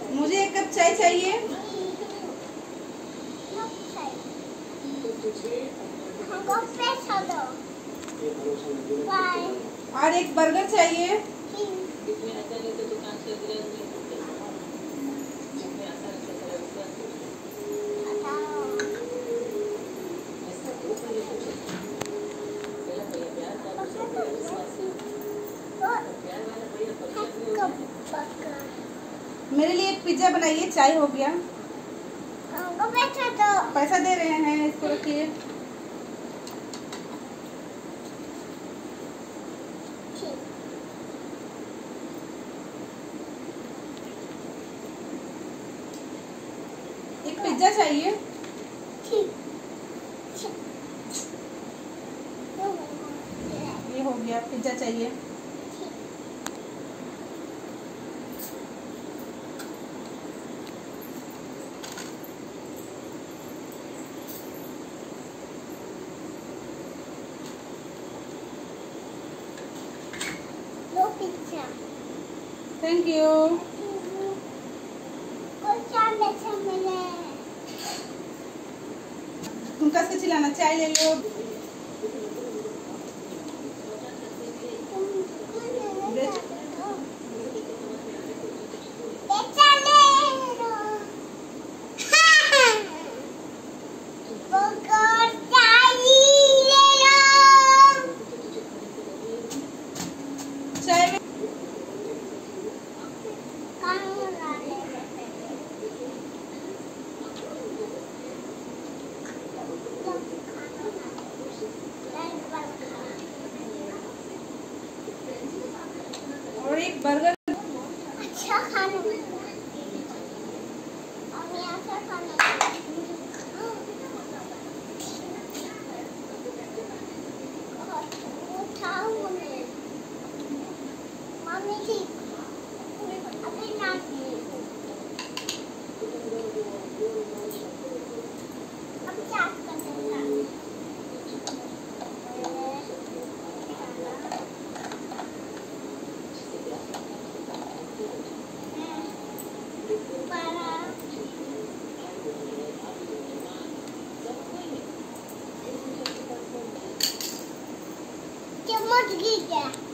मुझे 1 कप चाय चाहिए। और 1 बर्गर चाहिए। मेरे लिए 1 पिज्जा बनाइए। चाय हो गया। पैसा दे रहे हैं, इसको रखिए। एक पिज्जा चाहिए। ये हो गया, पिज्जा चाहिए। Thank you. तुम कैसे चिल्लाना, चाय ले लो। और 1 बर्गर। अच्छा खाना मम्मी जी अभी नानी अब क्या करना चम्मच गिर गया।